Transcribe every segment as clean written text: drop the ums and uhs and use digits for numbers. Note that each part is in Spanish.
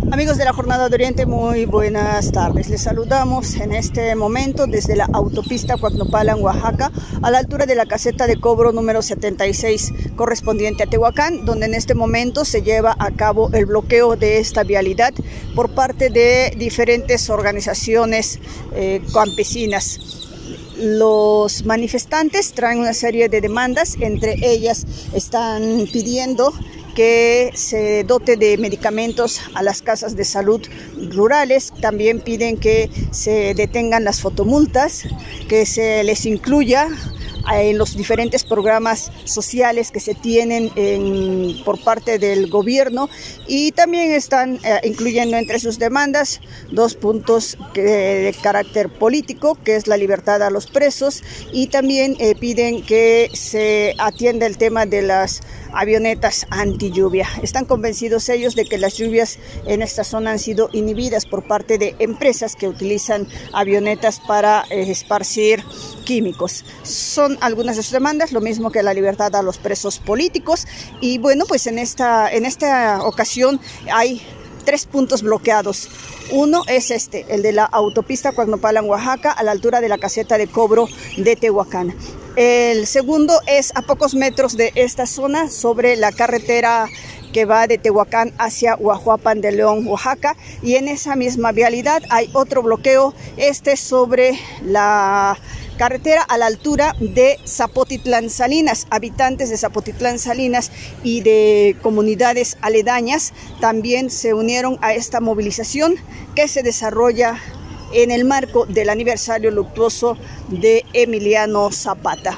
Amigos de la Jornada de Oriente, muy buenas tardes. Les saludamos en este momento desde la autopista Cuacnopalan, Oaxaca, a la altura de la caseta de cobro número 76, correspondiente a Tehuacán, donde en este momento se lleva a cabo el bloqueo de esta vialidad por parte de diferentes organizaciones campesinas. Los manifestantes traen una serie de demandas, entre ellas están pidiendo que se dote de medicamentos a las casas de salud rurales. También piden que se detengan las fotomultas, que se les incluya en los diferentes programas sociales que se tienen por parte del gobierno, y también están incluyendo entre sus demandas dos puntos de carácter político, que es la libertad a los presos, y también piden que se atienda el tema de las avionetas anti lluvia. Están convencidos ellos de que las lluvias en esta zona han sido inhibidas por parte de empresas que utilizan avionetas para esparcir químicos. Son algunas de sus demandas, lo mismo que la libertad a los presos políticos. Y bueno, pues en esta ocasión hay 3 puntos bloqueados. Uno es el de la autopista Cuacnopalan, Oaxaca, a la altura de la caseta de cobro de Tehuacán. El segundo es a pocos metros de esta zona, sobre la carretera que va de Tehuacán hacia Huajuapan de León, Oaxaca, y en esa misma vialidad hay otro bloqueo, sobre la carretera a la altura de Zapotitlán Salinas. Habitantes de Zapotitlán Salinas y de comunidades aledañas también se unieron a esta movilización que se desarrolla en el marco del aniversario luctuoso de Emiliano Zapata.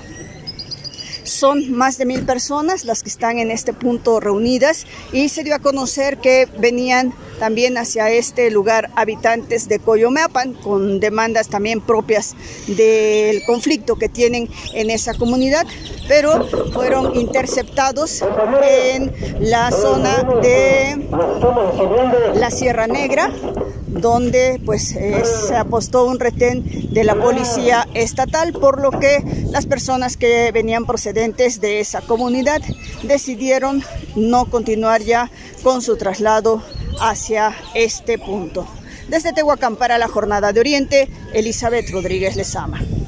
Son más de 1000 personas las que están en este punto reunidas, y se dio a conocer que venían también hacia este lugar habitantes de Coyomeapan con demandas también propias del conflicto que tienen en esa comunidad, pero fueron interceptados en la zona de la Sierra Negra, donde pues se apostó un retén de la policía estatal, por lo que las personas que venían procedentes de esa comunidad decidieron no continuar ya con su traslado hacia este punto. Desde Tehuacán para la Jornada de Oriente, Elizabeth Rodríguez Lezama.